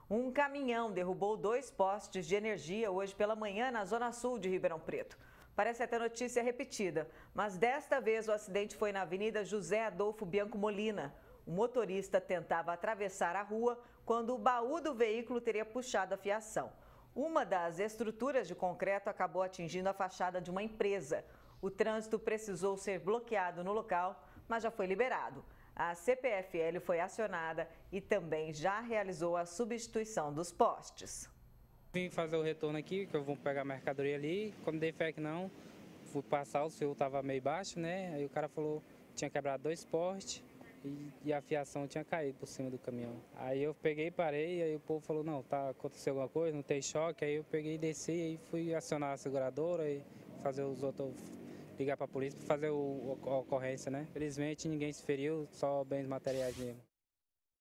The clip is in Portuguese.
Um caminhão derrubou 2 postes de energia hoje pela manhã na zona sul de Ribeirão Preto. Parece até notícia repetida, mas desta vez o acidente foi na Avenida José Adolfo Bianco Molina. O motorista tentava atravessar a rua quando o baú do veículo teria puxado a fiação. Uma das estruturas de concreto acabou atingindo a fachada de uma empresa. O trânsito precisou ser bloqueado no local, mas já foi liberado. A CPFL foi acionada e também já realizou a substituição dos postes. Vim fazer o retorno aqui, que eu vou pegar a mercadoria ali. Quando dei fé que não, fui passar, o seu estava meio baixo, né? Aí o cara falou que tinha quebrado 2 postes e a fiação tinha caído por cima do caminhão. Aí eu peguei e parei, aí o povo falou, não, aconteceu alguma coisa, não tem choque. Aí eu peguei e desci e fui acionar a seguradora e fazer os outros, ligar para a polícia para fazer a ocorrência, né? Felizmente ninguém se feriu, só bens materiais mesmo.